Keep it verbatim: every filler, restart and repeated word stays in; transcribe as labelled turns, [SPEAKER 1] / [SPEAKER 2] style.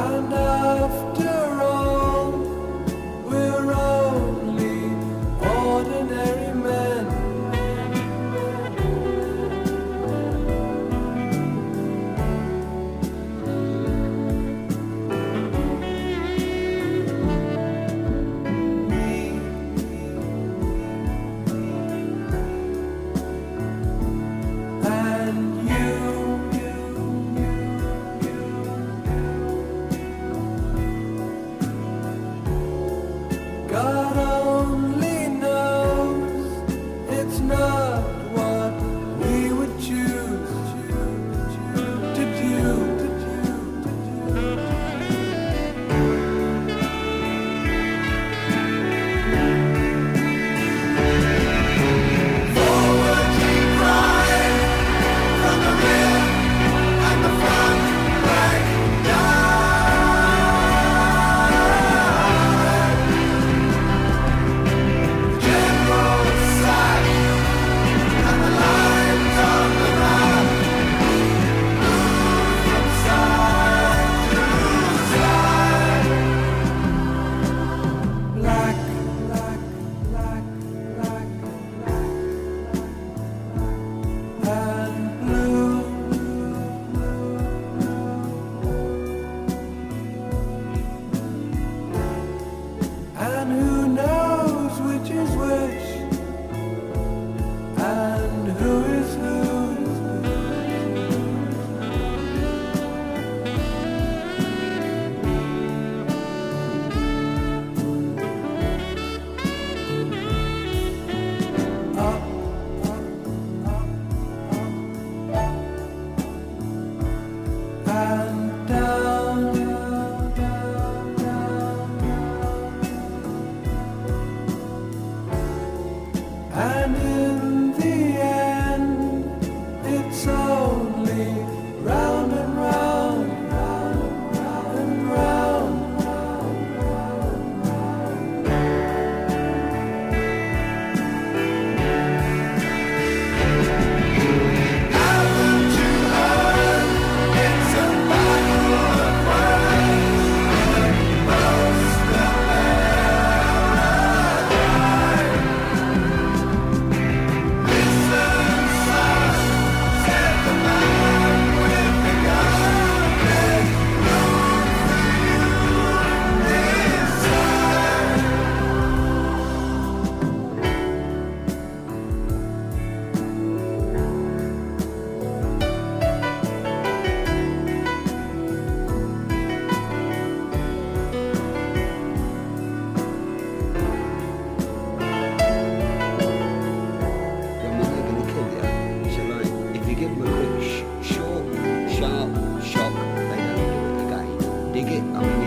[SPEAKER 1] And after all, we're only ordinary men. God only knows it's not what we would choose to do. Forward keep crying from the rear and the front back and who knows which is which, and who is who. Up, up, up, up, and down, down, down, down. And in the end, it's only round and round, round, round and round, round, round, round. Haven't you heard? It's a battle of words. Most of them are alive. Listen, son, said the man with the gun. There's room for you inside.
[SPEAKER 2] Your mother gonna kill you. So like, if you give them a quick sh short, sharp shock, they don't do it again. Dig it? I mean,